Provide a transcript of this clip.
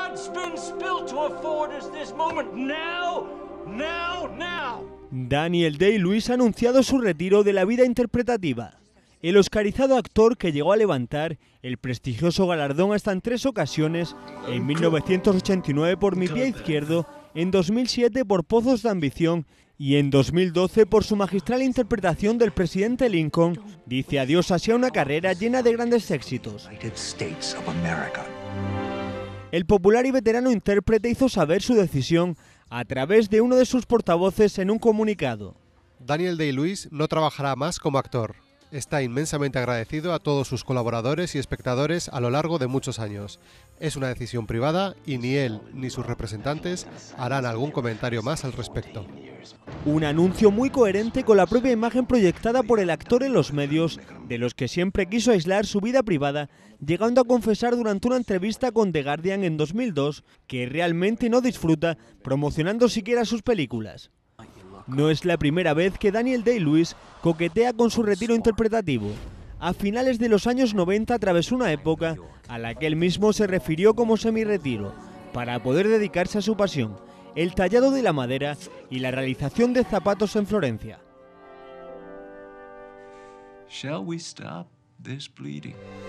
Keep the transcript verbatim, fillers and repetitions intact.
blood's been spilled to afford us this moment. Now, now, now. Daniel Day-Lewis ha anunciado su retiro de la vida interpretativa. El oscarizado actor, que llegó a levantar el prestigioso galardón hasta en tres ocasiones, en mil novecientos ochenta y nueve por Mi pie izquierdo, en dos mil siete por Pozos de ambición y en dos mil doce por su magistral interpretación del presidente Lincoln, dice adiós hacia una carrera llena de grandes éxitos. El popular y veterano intérprete hizo saber su decisión a través de uno de sus portavoces en un comunicado. Daniel Day-Lewis no trabajará más como actor. Está inmensamente agradecido a todos sus colaboradores y espectadores a lo largo de muchos años. Es una decisión privada y ni él ni sus representantes harán algún comentario más al respecto. Un anuncio muy coherente con la propia imagen proyectada por el actor en los medios, de los que siempre quiso aislar su vida privada, llegando a confesar durante una entrevista con The Guardian en dos mil dos que realmente no disfruta promocionando siquiera sus películas. No es la primera vez que Daniel Day-Lewis coquetea con su retiro interpretativo. A finales de los años noventa atravesó una época a la que él mismo se refirió como semi-retiro, para poder dedicarse a su pasión, el tallado de la madera y la realización de zapatos en Florencia. Shall we stop this bleeding?